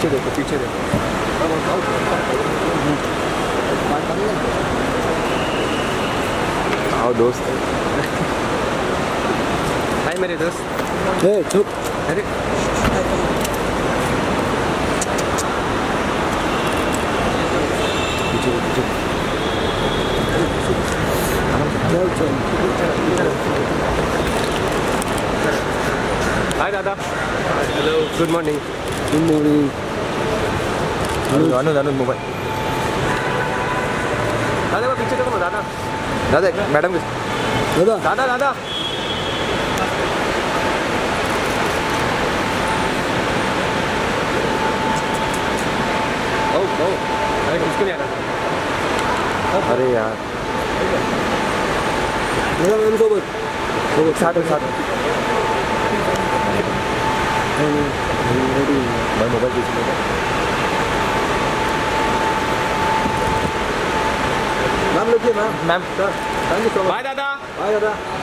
पीछे देखो, पीछे देखो। आओ दोस्त। हाय मेरे दोस्त। ए चुप। अरे पीछे पीछे। हाय दादा। Hello, good morning. Good morning. Anuj mobile. दादा वो पीछे देखो ना दादा। दादा मैडम दादा दादा दादा। ओ अरे किसको नहीं आ रहा? अरे यार दादा मैम सोबत साथ मैं मोबाइल पीछे लेगा। मैम लोग ma'am thank you so much. Bye दादा। बाय दादा।